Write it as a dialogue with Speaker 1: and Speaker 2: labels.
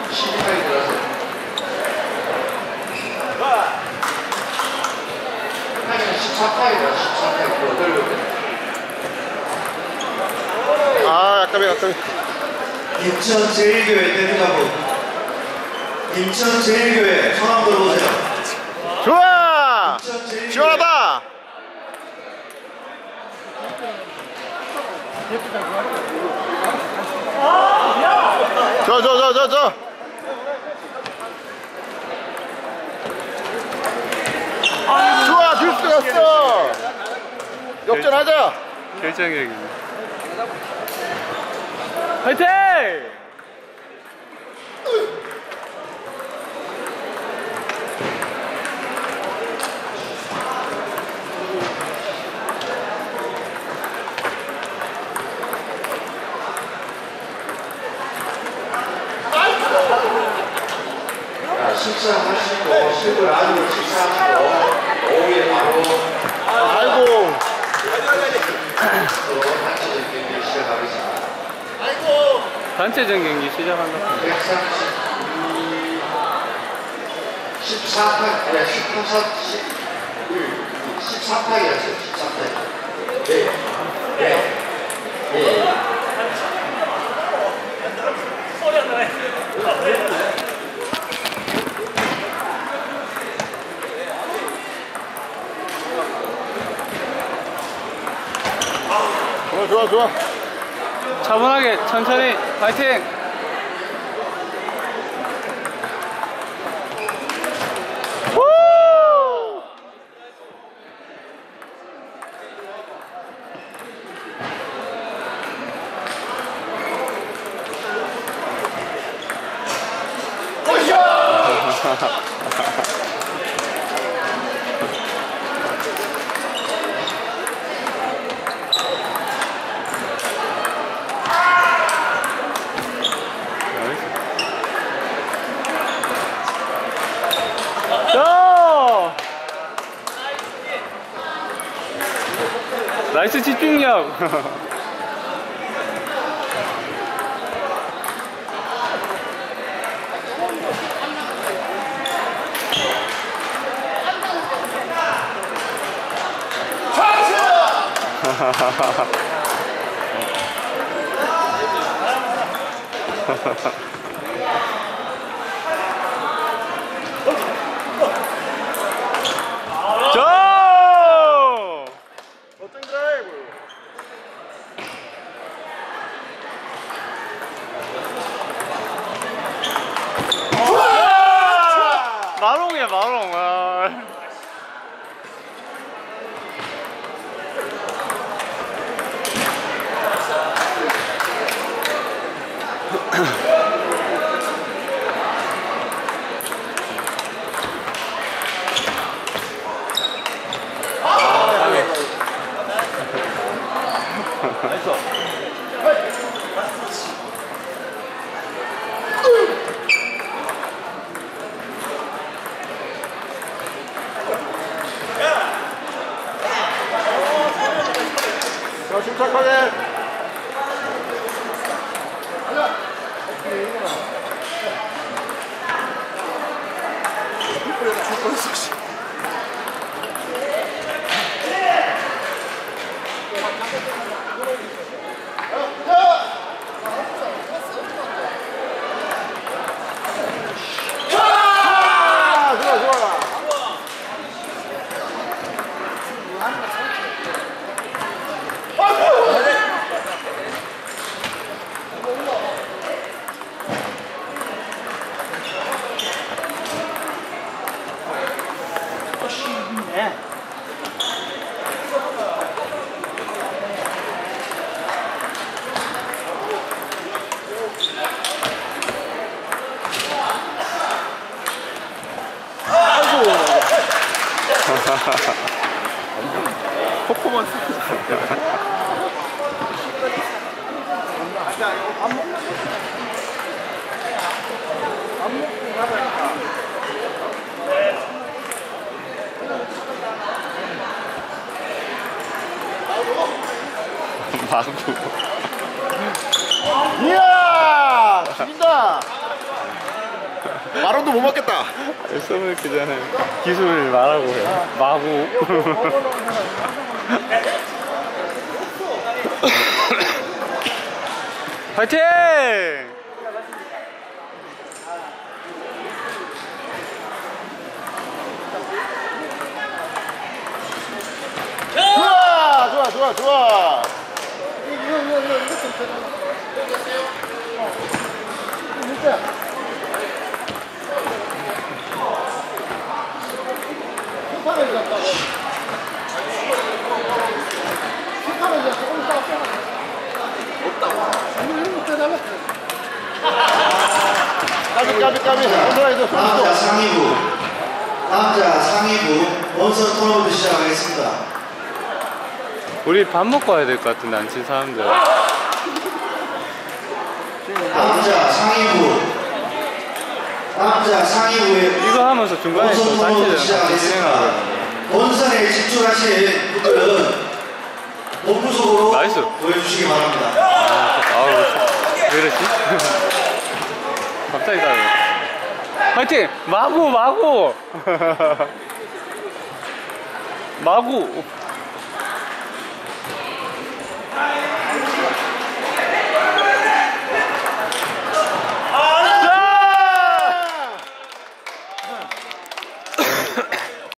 Speaker 1: 12타임 들어가세요. 타임은 14타임이야. 14타임. 어떨거든?
Speaker 2: 아, 아깝이.
Speaker 1: 인천 제1교회 대표자분, 인천 제1교회 성함 들어보세요.
Speaker 2: 좋아! 시원하다! 저. 좋아, 듀스 갔어! 역전하자!
Speaker 3: 결정력이.
Speaker 2: 화이팅!
Speaker 1: 식사하시고 식을 아니고 식사하시고 오후에 바로
Speaker 2: 아이고.
Speaker 1: 단체전 경기 시작하겠습니다.
Speaker 3: 단체전 경기 시작한다.
Speaker 1: 14타임, 13타임이었어요. 13타임. 네.
Speaker 2: 좋아.
Speaker 3: 차분하게 천천히 파이팅. 나이스 집중력. 마롱이야 마롱.
Speaker 2: 자, 침착하게.
Speaker 3: 퍼포먼스. 마구.
Speaker 2: 이야! 죽인다! 마론도 못 맞겠다.
Speaker 3: 써먹기 전에 기술을 말하고 해. 마구. 파이팅!
Speaker 2: 좋아. 까비.
Speaker 1: 남자 상위부 원선 토너먼트 시작하겠습니다.
Speaker 3: 우리 밥 먹고 와야 될 것 같은데, 안 친 사람들.
Speaker 1: 남자 상위부의
Speaker 3: 이거 하면서 중간에 또
Speaker 1: 원선 토너먼트
Speaker 3: 단체전 같이
Speaker 1: 시작하겠습니다.
Speaker 3: 진행하고.
Speaker 1: 원선에 집중하시는 분들은 본부석으로
Speaker 3: 나이스.
Speaker 1: 보여주시기 바랍니다.
Speaker 3: 아우, 왜 이러지? 갑자기 가요. 파이팅! 마구! 마구!